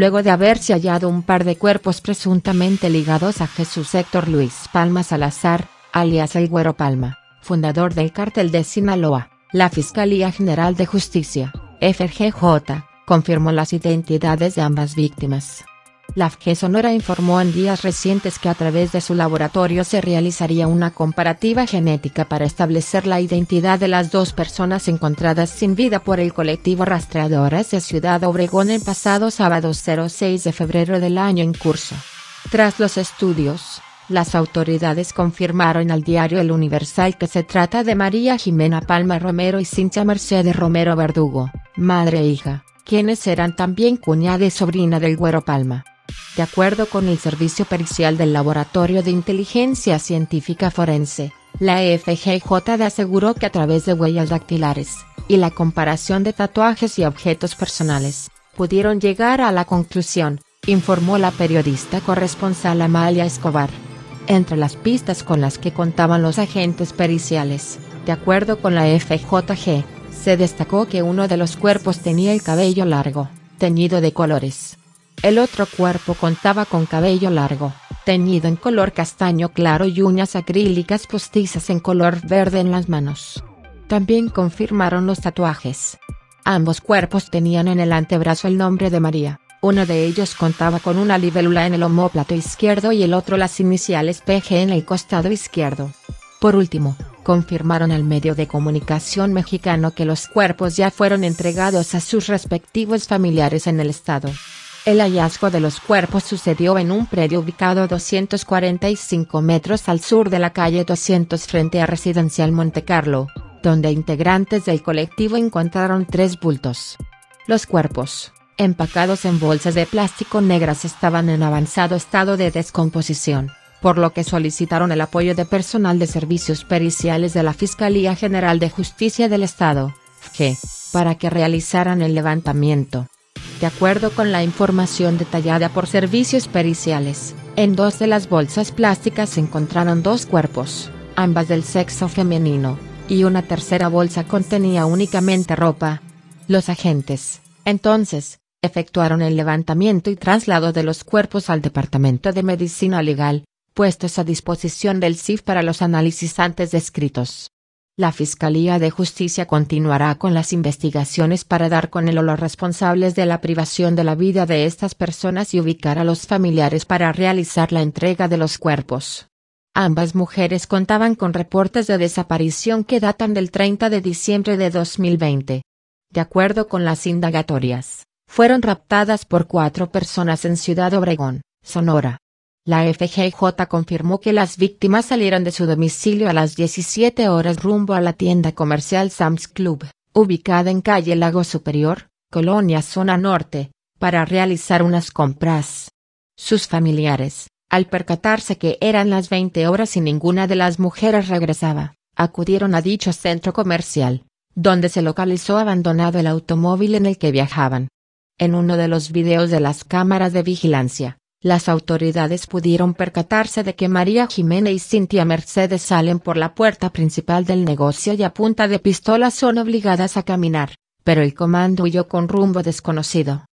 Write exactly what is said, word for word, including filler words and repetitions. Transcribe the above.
luego de haberse hallado un par de cuerpos presuntamente ligados a Jesús Héctor Luis Palma Salazar, alias El Güero Palma, fundador del Cártel de Sinaloa. La Fiscalía General de Justicia, F G J, confirmó las identidades de ambas víctimas. La F G Sonora informó en días recientes que a través de su laboratorio se realizaría una comparativa genética para establecer la identidad de las dos personas encontradas sin vida por el colectivo Rastreadores de Ciudad Obregón el pasado sábado seis de febrero del año en curso. Tras los estudios, las autoridades confirmaron al diario El Universal que se trata de María Jimena Palma Romero y Cintia Mercedes Romero Verdugo, madre e hija, quienes eran también cuñada y sobrina del Güero Palma. De acuerdo con el Servicio Pericial del Laboratorio de Inteligencia Científica Forense, la F G J aseguró que a través de huellas dactilares, y la comparación de tatuajes y objetos personales, pudieron llegar a la conclusión, informó la periodista corresponsal Amalia Escobar. Entre las pistas con las que contaban los agentes periciales, de acuerdo con la F J G, se destacó que uno de los cuerpos tenía el cabello largo, teñido de colores. El otro cuerpo contaba con cabello largo, teñido en color castaño claro y uñas acrílicas postizas en color verde en las manos. También confirmaron los tatuajes. Ambos cuerpos tenían en el antebrazo el nombre de María, uno de ellos contaba con una libélula en el omóplato izquierdo y el otro las iniciales P G en el costado izquierdo. Por último, confirmaron al medio de comunicación mexicano que los cuerpos ya fueron entregados a sus respectivos familiares en el estado. El hallazgo de los cuerpos sucedió en un predio ubicado a doscientos cuarenta y cinco metros al sur de la calle doscientos frente a Residencial Montecarlo, donde integrantes del colectivo encontraron tres bultos. Los cuerpos, empacados en bolsas de plástico negras, estaban en avanzado estado de descomposición, por lo que solicitaron el apoyo de personal de servicios periciales de la Fiscalía General de Justicia del Estado, F G, para que realizaran el levantamiento. De acuerdo con la información detallada por servicios periciales, en dos de las bolsas plásticas se encontraron dos cuerpos, ambas del sexo femenino, y una tercera bolsa contenía únicamente ropa. Los agentes, entonces, efectuaron el levantamiento y traslado de los cuerpos al Departamento de Medicina Legal, puestos a disposición del C I F para los análisis antes descritos. La Fiscalía de Justicia continuará con las investigaciones para dar con él o los responsables de la privación de la vida de estas personas y ubicar a los familiares para realizar la entrega de los cuerpos. Ambas mujeres contaban con reportes de desaparición que datan del treinta de diciembre de dos mil veinte. De acuerdo con las indagatorias, fueron raptadas por cuatro personas en Ciudad Obregón, Sonora. La F G J confirmó que las víctimas salieron de su domicilio a las diecisiete horas rumbo a la tienda comercial Sam's Club, ubicada en calle Lago Superior, Colonia Zona Norte, para realizar unas compras. Sus familiares, al percatarse que eran las veinte horas y ninguna de las mujeres regresaba, acudieron a dicho centro comercial, donde se localizó abandonado el automóvil en el que viajaban. En uno de los videos de las cámaras de vigilancia, las autoridades pudieron percatarse de que María Jimena y Cintia Mercedes salen por la puerta principal del negocio y a punta de pistola son obligadas a caminar, pero el comando huyó con rumbo desconocido.